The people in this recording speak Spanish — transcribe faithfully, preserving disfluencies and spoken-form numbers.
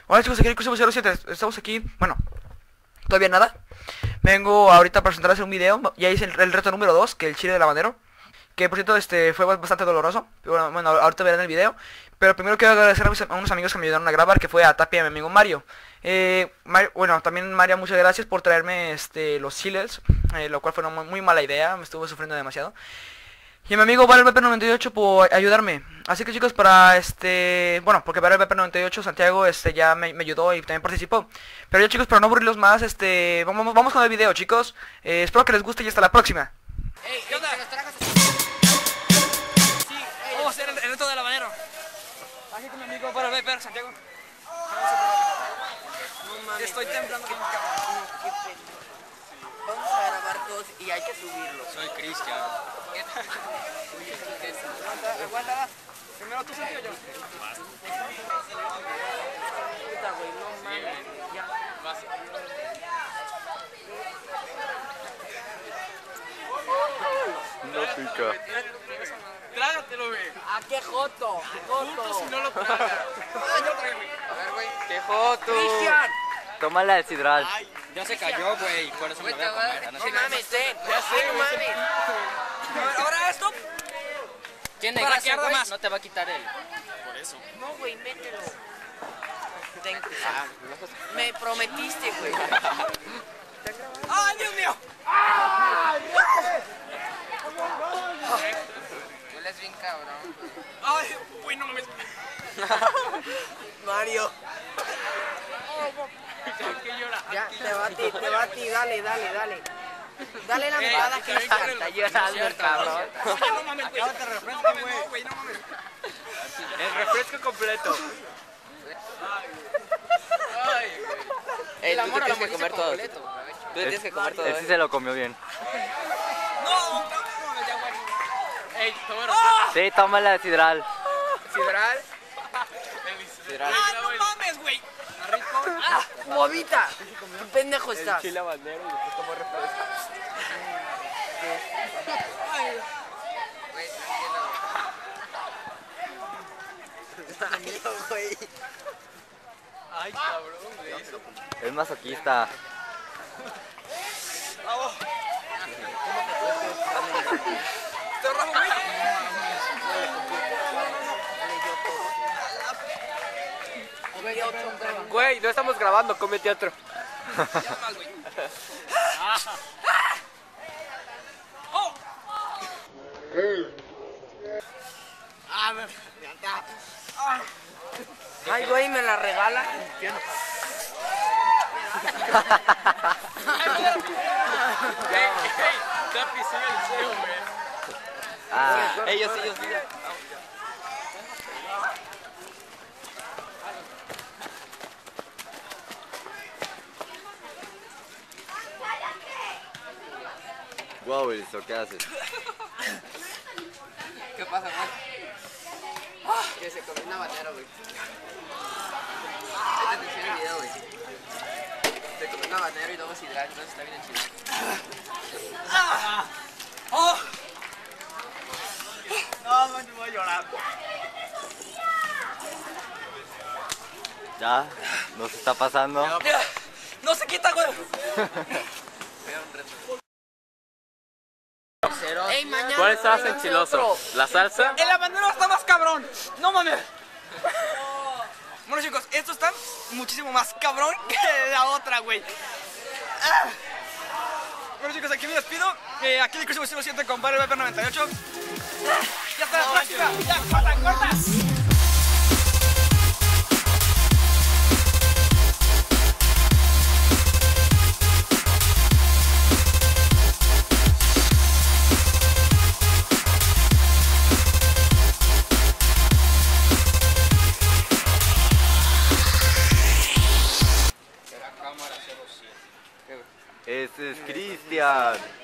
Hola chicos, aquí el Crucebo cero siete, estamos aquí, bueno, todavía nada. Vengo ahorita a presentarles un video, ya hice el, el reto número dos, que el chile del habanero. Que por cierto este fue bastante doloroso, bueno, bueno ahorita verán el video. Pero primero quiero agradecer a, mis, a unos amigos que me ayudaron a grabar, que fue a Tapia y a mi amigo Mario. Eh, Mario, bueno, también Mario, muchas gracias por traerme este los chiles, eh, lo cual fue una muy, muy mala idea, me estuve sufriendo demasiado. Y a mi amigo Vale B P noventa y ocho por ayudarme. Así que chicos, para este... Bueno, porque Vale B P noventa y ocho, Santiago, este ya me, me ayudó y también participó. Pero ya chicos, para no aburrirlos más, este... Vamos, vamos con el video, chicos. Eh, espero que les guste y hasta la próxima. Ey, ¿qué onda? Sí, vamos a hacer el, el reto del habanero. Aquí con mi amigo Vale B P, Santiago. No mames. Estoy temblando bien, cabrón. No, qué pena. Vamos a grabar todos y hay que subirlo. Soy Cristian. ¿Qué tal? Aguanta, aguanta. Primero tú, Santiago, yo. Puta, güey, no mames. Ya. Vas. No pica. Trágatelo, güey. ¿A qué joto? Punto si no lo tragas. Ay, otra vez, güey. A ver, güey. ¡Qué joto! ¡Cristian! Tómala el sidral. Ay, ya se cayó, güey. Por eso me lo voy a comer. No mames, ten. Ya sé, no güey. mames. Ahora esto. Tiene Para grasa, que arda güey, más. no te va a quitar él. Por eso. No, güey, mételo. Ten. Me prometiste, güey. ¡Ay, Dios mío! Hueles bien cabrón. ¡Ay, güey, no mames! Mario. ¿Qué llora? Ya, te va a ti, te va a ti. Dale, dale, dale. Dale la Eh, mirada, está Cristian. Está llorando el cabrón. Oye, no mames, güey. Acábate el refresco, No mames, güey. no, güey, no mames. El refresco completo. Ay, Ey, el tú amor te a la tienes que comer todo. completo. Tú te tienes que comer todo. Él sí se lo comió bien. No, no, no, ya, güey. Ey, toma Sí, tómala el sidral. Sidral. Sidral. Ah, no mames, güey. Rico. ¡Ah! ¡Bobita! ¡Qué pendejo estás! Chile habanero y después tomó refresco. Mario, güey. Ay, cabrón, güey. Es masoquista. Vamos. Te ahorramos, güey. Güey, no estamos grabando, come teatro. Ya más, güey. ¡Oh! Ah, me... Ay, güey, ¿me la regala? Ey, ey, Tapi, sigue el cielo, güey. Ah, ellos sí, ellos sí. Wow, eso, ¿qué haces? ¿Qué pasa, güey? Que se comió un habanero, güey. Presta atención al video, güey. Se comió un habanero y luego sidral, entonces está bien chido. ¡Oh! No, man, voy a llorar. Ya, nos está pasando. No se quita, güey. Ey, mañana. ¿Cuál estás enchiloso? ¿La salsa? El habanero está más cabrón. No mames. Bueno, chicos, esto está muchísimo más cabrón que la otra, güey. Ah. Bueno, chicos, aquí me despido. Eh, aquí el Crucebo cero siete con Vale B P noventa y ocho. Ya hasta la próxima. Ya, corta, corta. Ese es Cristian.